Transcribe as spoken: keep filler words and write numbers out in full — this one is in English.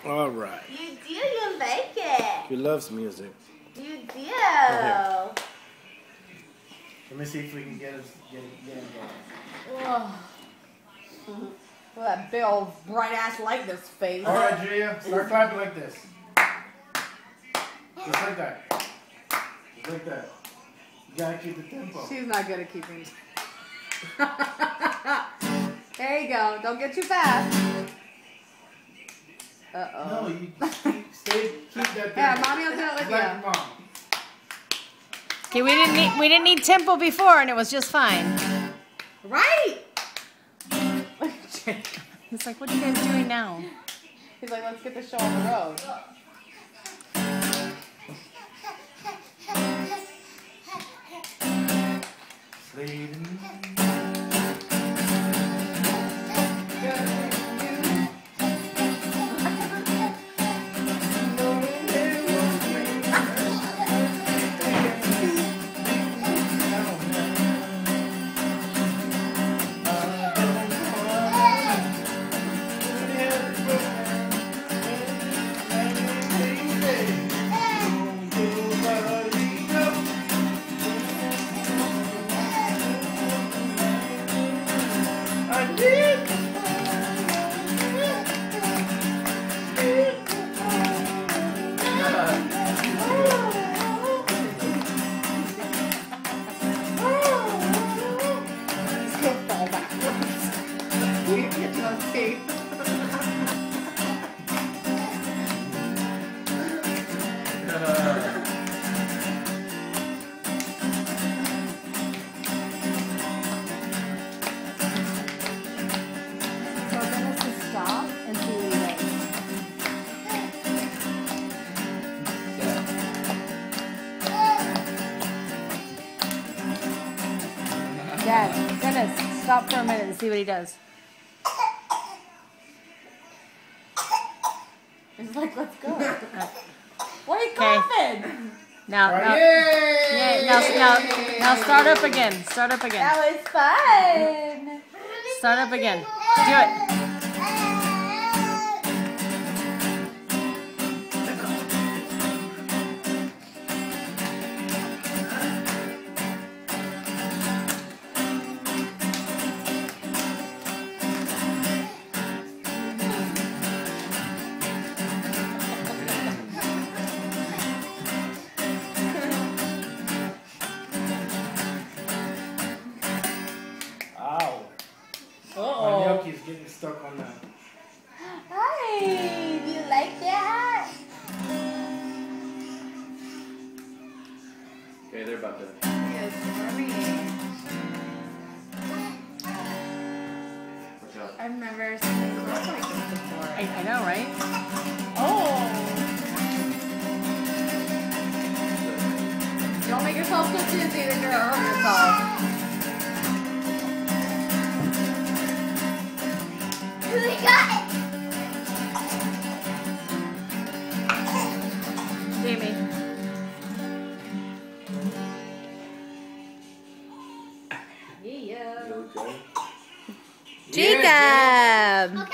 All right. You do. You like it. He loves music. You do. Let me see if we can get him, get, get him going. Oh. Well, that big old bright ass light in his face. All right, Julia, start clapping like this. Just like that. Just like that. You gotta keep the tempo. She's not good at keeping. There you go. Don't get too fast. Uh oh. No, you keep, stay, keep that tempo. Yeah, mommy will do it with like you. Mom. Okay, we didn't need we didn't need tempo before, and it was just fine. Right. It's like, what are you guys doing now? He's like, let's get the show on the road. Dad, Dennis, stop for a minute and see what he does. He's like, let's go. Why are you coughing? Now, Right, now, yay! yeah, now, now, now start up again. Start up again. That was fun. Start up again. Do it. My gnocchi's getting stuck on that. Hi, do you like that? Okay, they're about to. Yes, mommy. Watch out. I've never seen it look like this before. I, I know, right? Oh! Don't make yourself so dizzy that you're gonna hurt yourself. We got it! Jamie. Yeah. You okay? Jacob!